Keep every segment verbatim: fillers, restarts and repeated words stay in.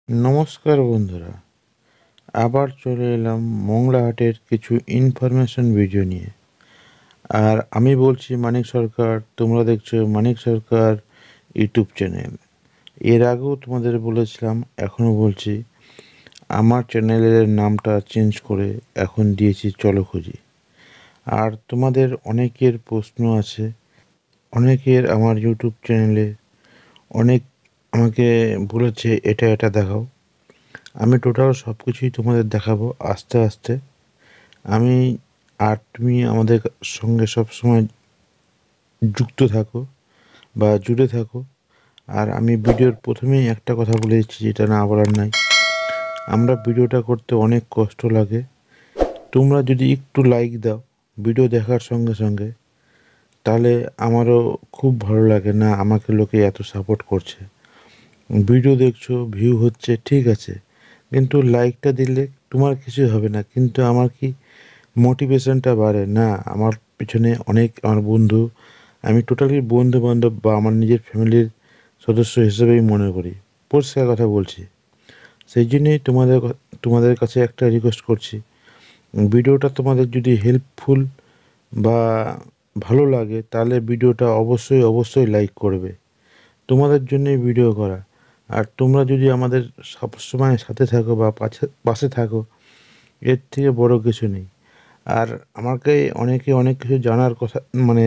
নমস্কার বন্ধুরা, আবার চলে এলাম মংলা হাটের কিছু ইনফরমেশন ভিডিও নিয়ে। আর আমি বলছি মানিক সরকার, তোমরা দেখছো মানিক সরকার ইউটিউব চ্যানেল। এর আগেও তোমাদের বলেছিলাম, এখনও বলছি, আমার চ্যানেলের নামটা চেঞ্জ করে এখন দিয়েছি চলো খুঁজি। আর তোমাদের অনেকের প্রশ্ন আছে, অনেকের আমার ইউটিউব চ্যানেলে অনেক আমাকে বলেছে এটা এটা দেখাও। আমি টোটাল সব কিছুই তোমাদের দেখাবো আস্তে আস্তে। আমি আর তুমি আমাদের সঙ্গে সব সময় যুক্ত থাকো বা জুড়ে থাকো। আর আমি ভিডিওর প্রথমেই একটা কথা বলে দিচ্ছি, যেটা না বলার নাই। আমরা ভিডিওটা করতে অনেক কষ্ট লাগে। তোমরা যদি একটু লাইক দাও ভিডিও দেখার সঙ্গে সঙ্গে, তাহলে আমারও খুব ভালো লাগে। না, আমাকে লোকে এত সাপোর্ট করছে, ভিডিও দেখছো, ভিউ হচ্ছে, ঠিক আছে, কিন্তু লাইকটা দিলে তোমার কিছু হবে না, কিন্তু আমার কি মোটিভেশনটা বাড়ে না। আমার পিছনে অনেক আমার বন্ধু, আমি টোটালি বন্ধু বান্ধব বা আমার নিজের ফ্যামিলির সদস্য হিসেবেই মনে করি, পরিষ্কার কথা বলছি। সেই জন্যই তোমাদের তোমাদের কাছে একটা রিকোয়েস্ট করছি, ভিডিওটা তোমাদের যদি হেল্পফুল বা ভালো লাগে, তাহলে ভিডিওটা অবশ্যই অবশ্যই লাইক করবে। তোমাদের জন্যই ভিডিও করা। আর তোমরা যদি আমাদের সবসময় সাথে থাকো বা পাশে পাশে থাকো, এর থেকে বড় কিছু নেই। আর আমাকে অনেকে অনেক কিছু জানার কথা মানে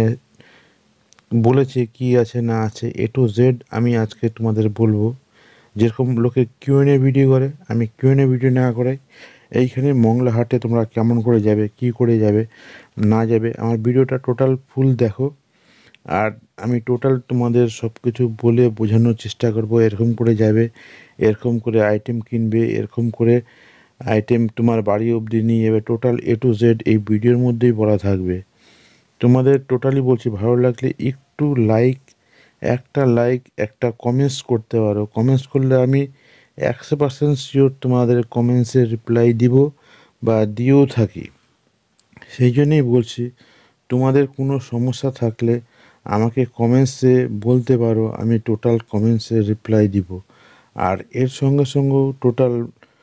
বলেছে, কি আছে না আছে এ টু জেড আমি আজকে তোমাদের বলবো। যেরকম লোকে কিউএনএ ভিডিও করে, আমি কিউএনএ ভিডিও না করে এইখানে মংলা হাটে তোমরা কেমন করে যাবে, কি করে যাবে না যাবে, আমার ভিডিওটা টোটাল ফুল দেখো। আর আমি টোটাল তোমাদের সব কিছু বলে বোঝানোর চেষ্টা করব, এরকম করে যাবে, এরকম করে আইটেম কিনবে, এরকম করে আইটেম তোমার বাড়ি অবধি নিয়ে যাবে। টোটাল এ টু জেড এই ভিডিওর মধ্যেই বলা থাকবে। তোমাদের টোটালি বলছি, ভালো লাগলে একটু লাইক, একটা লাইক একটা কমেন্টস করতে পারো। কমেন্টস করলে আমি একশো পার্সেন্ট শিওর তোমাদের কমেন্টসের রিপ্লাই দিব বা দিয়েও থাকি। সেই জন্যই বলছি, তোমাদের কোনো সমস্যা থাকলে আমাকে কমেন্টসে বলতে পারো, আমি টোটাল কমেন্টসে রিপ্লাই দিব। আর এর সঙ্গে সঙ্গেও টোটাল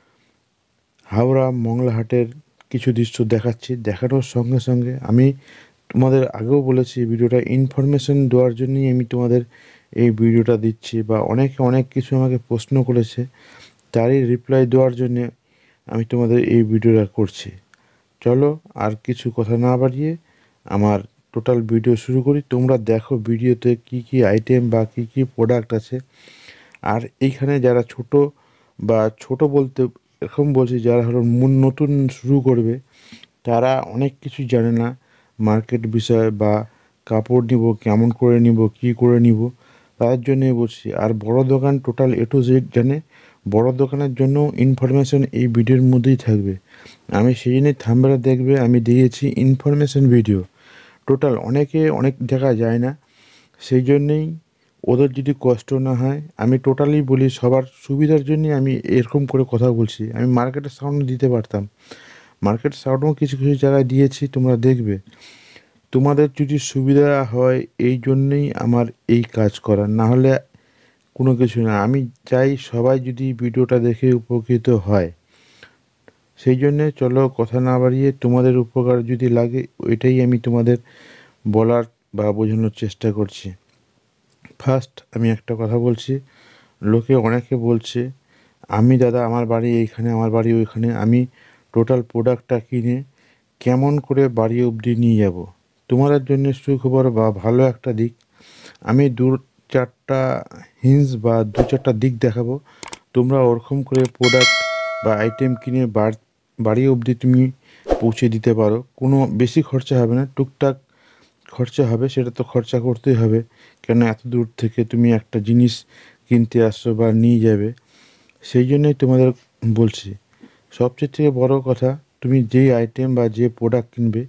হাওড়া মংলা হাটের কিছু দৃশ্য দেখাচ্ছি। দেখানোর সঙ্গে সঙ্গে আমি তোমাদের আগেও বলেছি, ভিডিওটা ইনফরমেশন দেওয়ার জন্যই আমি তোমাদের এই ভিডিওটা দিচ্ছি, বা অনেকে অনেক কিছু আমাকে প্রশ্ন করেছে, তারই রিপ্লাই দেওয়ার জন্যে আমি তোমাদের এই ভিডিওটা করছি। চলো আর কিছু কথা না বাড়িয়ে আমার টোটাল ভিডিও শুরু করি। তোমরা দেখো ভিডিওতে কি কি আইটেম বা কি কি প্রোডাক্ট আছে। আর এইখানে যারা ছোট বা ছোট বলতে এরকম বলছি, যারা হলো মন নতুন শুরু করবে, তারা অনেক কিছু জানে না মার্কেট বিষয় বা কাপড় নিব কেমন করে নিব, কি করে নিব, তার জন্যই বলছি। আর বড় দোকান টোটাল এ টু জেড জানে, বড় দোকানের জন্য ইনফরমেশন এই ভিডিওর মধ্যেই থাকবে। আমি সেই জন্যই থাম্বনেলে দেখবে আমি দিয়েছি ইনফরমেশন ভিডিও। টোটাল অনেকে অনেক জায়গায় যায় না, সেই জন্যেই ওদের যদি কষ্ট না হয়, আমি টোটালি বলি সবার সুবিধার জন্যই আমি এরকম করে কথা বলছি। আমি মার্কেটের সাউন্ড দিতে পারতাম, মার্কেট সাউন্ডও কিছু কিছু জায়গায় দিয়েছি, তোমরা দেখবে। তোমাদের যদি সুবিধা হয়, এই জন্যেই আমার এই কাজ করা, না হলে কোনো কিছু না। আমি চাই সবাই যদি ভিডিওটা দেখে উপকৃত হয়। সেই জন্যে চলো কথা না বাড়িয়ে, তোমাদের উপকার যদি লাগে ওইটাই আমি তোমাদের বলার বা বোঝানোর চেষ্টা করছি। ফার্স্ট আমি একটা কথা বলছি, লোকে অনেকে বলছে, আমি দাদা আমার বাড়ি এইখানে, আমার বাড়ি ওইখানে, আমি টোটাল প্রোডাক্টটা কিনে কেমন করে বাড়ি অবধি নিয়ে যাব। তোমাদের জন্য সুখবর বা ভালো একটা দিক, আমি দু চারটা হিন্স বা দু চারটা দিক দেখাবো। তোমরা ওরকম করে প্রোডাক্ট বা আইটেম কিনে বাড়ি অবধি তুমি পৌঁছে দিতে পারো। কোনো বেশি খরচা হবে না, টুকটাক খরচা হবে, সেটা তো খরচা করতেই হবে, কেন এত দূর থেকে তুমি একটা জিনিস কিনতে আসছো বা নিয়ে যাবে। সেই জন্যই তোমাদের বলছি, সবচেয়ে থেকে বড় কথা, তুমি যেই আইটেম বা যে প্রোডাক্ট কিনবে,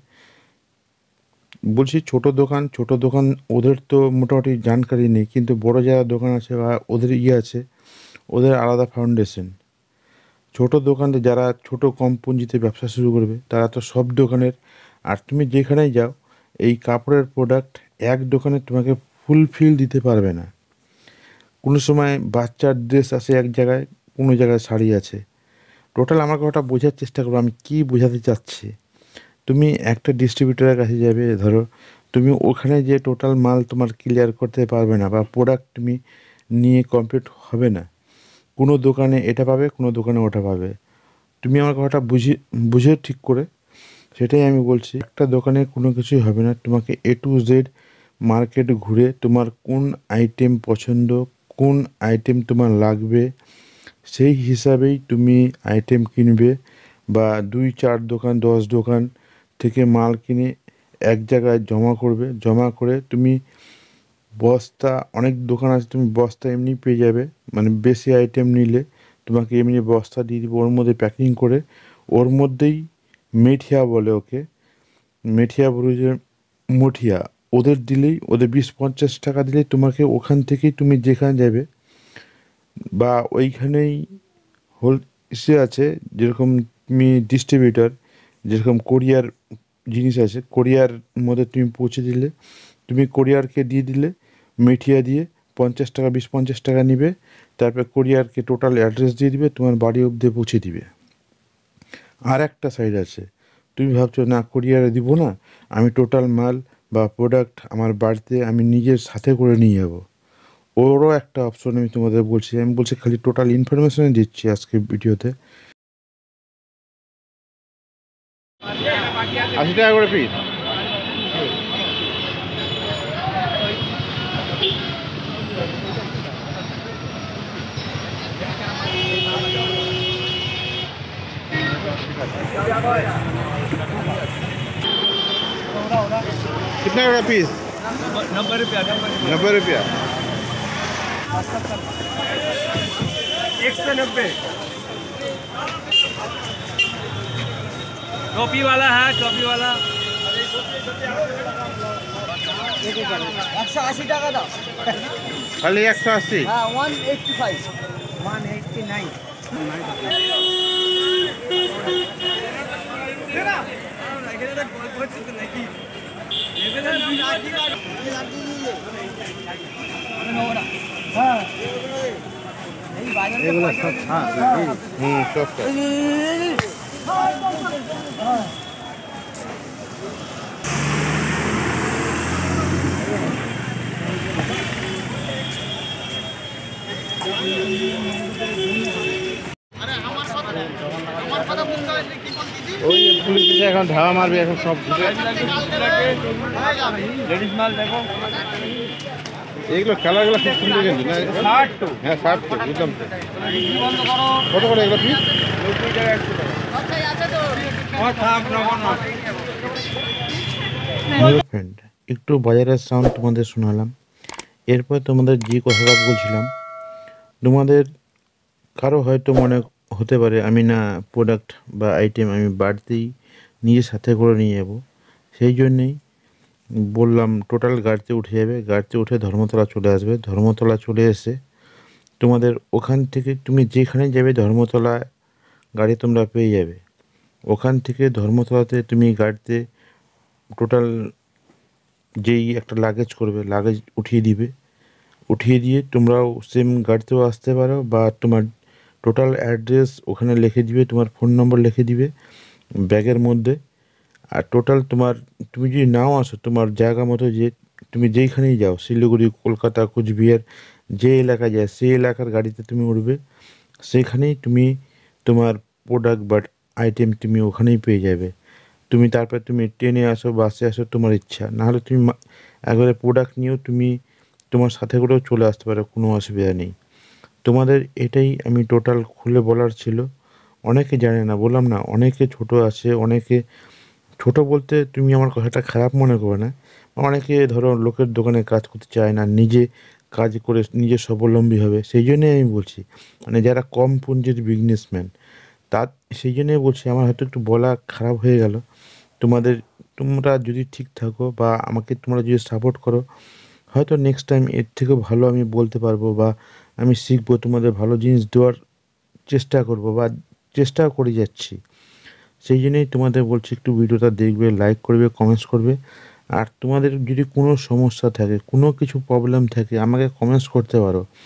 বলছি ছোট দোকান ছোট দোকান ওদের তো মোটামুটি জানকারি নেই, কিন্তু বড় যারা দোকান আছে বা ওদের ইয়ে আছে, ওদের আলাদা ফাউন্ডেশন। ছোট দোকানে যারা ছোট কম পুঁজিতে ব্যবসা শুরু করবে, তারা তো সব দোকানের, আর তুমি যেখানেই যাও এই কাপড়ের প্রোডাক্ট এক দোকানে তোমাকে ফুলফিল দিতে পারবে না। কোনো সময় বাচ্চার ড্রেস আসে এক জায়গায়, কোনো জায়গায় শাড়ি আছে। টোটাল আমার কথাটা বোঝার চেষ্টা করো আমি কী বোঝাতে চাচ্ছি। তুমি একটা ডিস্ট্রিবিউটরের কাছে যাবে, ধরো তুমি ওখানে যে টোটাল মাল তোমার ক্লিয়ার করতে পারবে না বা প্রোডাক্ট তুমি নিয়ে কমপ্লিট হবে না। কোনো দোকানে এটা পাবে, কোনো দোকানে ওটা পাবে। তুমি আমার কথাটা বুঝি বুঝে ঠিক করে, সেটাই আমি বলছি। একটা দোকানে কোনো কিছুই হবে না, তোমাকে এ টু জেড মার্কেট ঘুরে তোমার কোন আইটেম পছন্দ, কোন আইটেম তোমার লাগবে, সেই হিসাবেই তুমি আইটেম কিনবে। বা দুই চার দোকান দশ দোকান থেকে মাল কিনে এক জায়গায় জমা করবে। জমা করে তুমি বস্তা, অনেক দোকান আছে তুমি বস্তা এমনি পেয়ে যাবে, মানে বেশি আইটেম নিলে তোমাকে এমনি বস্তা দিয়ে দিবে, ওর মধ্যে প্যাকিং করে ওর মধ্যেই মেঠিয়া বলে ওকে, মেঠিয়া বুরুজের মুঠিয়া ওদের দিলেই, ওদের বিশ পঞ্চাশ টাকা দিলেই তোমাকে ওখান থেকেই তুমি যেখানে যাবে বা ওইখানেই হোল ইসে আছে, যেরকম তুমি ডিস্ট্রিবিউটার, যেরকম কোরিয়ার জিনিস আছে, কোরিয়ার মধ্যে তুমি পৌঁছে দিলে, তুমি কোরিয়ারকে দিয়ে দিলে মিঠিয়া দিয়ে পঞ্চাশ টাকা বিশ পঞ্চাশ টাকা নিবে, তারপর কোরিয়ারকে টোটাল অ্যাড্রেস দিয়ে দিবে, তোমার বাড়ি অবধি পৌঁছে দিবে। আর একটা সাইড আছে, তুমি ভাবছো না কোরিয়ারে দিব না, আমি টোটাল মাল বা প্রোডাক্ট আমার বাড়িতে আমি নিজের সাথে করে নিয়ে যাবো, ওরও একটা অপশন আমি তোমাদের বলছি। আমি বলছি খালি টোটাল ইনফরমেশন দিচ্ছি আজকে ভিডিওতে। আশি টাকা করে পিস। कितना का पीस? नब्बे रुपया नब्बे रुपया। एक से नब्बे। टोपी वाला है, टोपी वाला एक सौ अस्सी টাকা দাও। खाली एक सौ अस्सी। হ্যাঁ one eighty five one eighty nine. এগুলো সব হ্যাঁ হুম সব সব। ওই পুলিশ এখন ধাওয়া মারবে এখন সব। लेडीज माल देखो এগুলো কালারগুলো খুব সুন্দর কিন্তু না? ষাট তো হ্যাঁ ষাট তো বুঝলাম তো। কত করে এগুলো পিস? নব্বই টাকা একশো টাকা और থাক নগণ্য। ফ্রেন্ড একটু বাজারের সাউন্ড তোমাদের শোনালাম, এরপর তোমাদের যে কথাটা বলছিলাম, তোমাদের কারো হয়তো মনে হতে পারে আমি না প্রোডাক্ট বা আইটেম আমি বাড়িতেই নিজের সাথে করে নিয়ে যাবো, সেই জন্যেই বললাম টোটাল গাড়িতে উঠে যাবে, গাড়িতে উঠে ধর্মতলা চলে আসবে। ধর্মতলা চলে এসে তোমাদের ওখান থেকে তুমি যেখানে যাবে ধর্মতলা গাড়ি তোমরা পেয়ে যাবে। ওখান থেকে ধর্মতলাতে তুমি গাড়িতে টোটাল যেই একটা লাগেজ করবে লাগেজ উঠিয়ে দিবে, উঠিয়ে দিয়ে তোমরাও সেম গাড়িতেও আসতে পারো বা তোমার টোটাল অ্যাড্রেস ওখানে লিখে দিবে, তোমার ফোন নম্বর লিখে দিবে ব্যাগের মধ্যে। আর টোটাল তোমার, তুমি যদি নাও আসো তোমার জায়গা মতো, যে তুমি যেইখানেই যাও শিলিগুড়ি কলকাতা কুচবিহার যে এলাকায় যায় সেই এলাকার গাড়িতে তুমি উঠবে, সেইখানেই তুমি তোমার প্রোডাক্ট বা আইটেম তুমি ওখানেই পেয়ে যাবে। তুমি তারপর তুমি ট্রেনে আসো বাসে আসো তোমার ইচ্ছা, নাহলে তুমি একবারে প্রোডাক্ট নিয়েও তুমি তোমার সাথে করেও চলে আসতে পারো, কোনো অসুবিধা নেই। তোমাদের এটাই আমি টোটাল খুলে বলার ছিল। অনেকে জানে না, বললাম না অনেকে ছোট আছে, অনেকে ছোট বলতে তুমি আমার কথাটা খারাপ মনে করো না, অনেকে ধরো লোকের দোকানে কাজ করতে চায় না, নিজে কাজ করে নিজে স্বাবলম্বী হবে, সেই জন্যই আমি বলছি, মানে যারা কম পুঁজির বিজনেসম্যান তার, সেই জন্যই বলছি আমার হয়তো একটু বলা খারাপ হয়ে গেল তোমাদের। তোমরা যদি ঠিক থাকো বা আমাকে তোমরা যদি সাপোর্ট করো, হয়তো নেক্সট টাইম এর থেকেও ভালো আমি বলতে পারবো বা আমি শিখবো, তোমাদের ভালো জিনিস দেওয়ার চেষ্টা করব বা চেষ্টাও করে যাচ্ছি। সেই জন্যই তোমাদের বলছি একটু ভিডিওটা দেখবে, লাইক করবে, কমেন্টস করবে। আর তোমাদের যদি কোনো সমস্যা থাকে, কোনো কিছু প্রবলেম থাকে আমাকে কমেন্টস করতে পারো,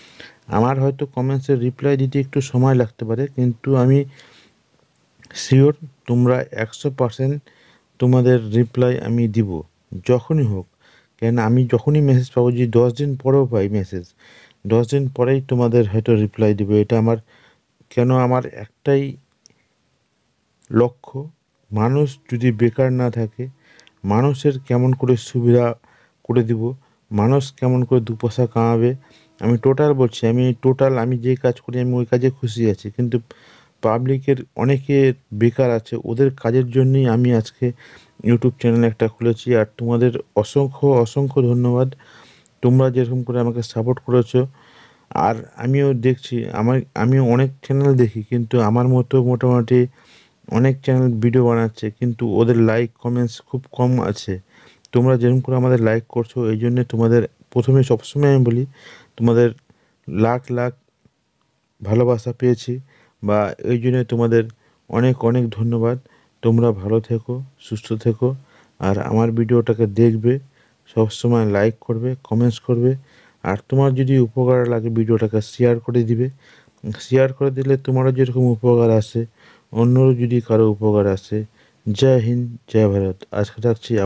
আমার হয়তো কমেন্টসের রিপ্লাই দিতে একটু সময় লাগতে পারে, কিন্তু আমি শিওর তোমরা একশো পার্সেন্ট তোমাদের রিপ্লাই আমি দিব, যখনই হোক। কেন আমি যখনই মেসেজ পাবো, যে দশ দিন পরেও পাই মেসেজ, দশ দিন পরেই তোমাদের হয়তো রিপ্লাই দিব। এটা আমার, কেন আমার একটাই লক্ষ্য, মানুষ যদি বেকার না থাকে, মানুষের কেমন করে সুবিধা করে দিব, মানুষ কেমন করে দু পয়সা কামাবে। আমি টোটাল বলছি, আমি টোটাল আমি যে কাজ করি আমি ওই কাজে খুশি আছি, কিন্তু পাবলিকের অনেকে বেকার আছে, ওদের কাজের জন্যই আমি আজকে ইউটিউব চ্যানেল একটা খুলেছি। আর তোমাদের অসংখ্য অসংখ্য ধন্যবাদ, তোমরা যেরকম করে আমাকে সাপোর্ট করেছো। আর আমিও দেখছি, আমার আমিও অনেক চ্যানেল দেখি, কিন্তু আমার মতো মোটামুটি অনেক চ্যানেল ভিডিও বানাচ্ছে, কিন্তু ওদের লাইক কমেন্টস খুব কম আছে। তোমরা যেরকম করে আমাদের লাইক করছো, এই জন্যে তোমাদের প্রথমে সবসময় আমি বলি, তোমাদের লাখ লাখ ভালোবাসা পেয়েছি, বা এই জন্যে তোমাদের অনেক অনেক ধন্যবাদ। তোমরা ভালো থেকো, সুস্থ থেকো, আর আমার ভিডিওটাকে দেখবে, সবসময় লাইক করবে, কমেন্টস করবে। আর তোমার যদি উপকার লাগে ভিডিওটাকে শেয়ার করে দিবে। শেয়ার করে দিলে তোমারও যেরকম উপকার আসে, অন্যরও যদি কারো উপকার আসে। জয় হিন্দ, জয় ভারত। আজকে রাখছি।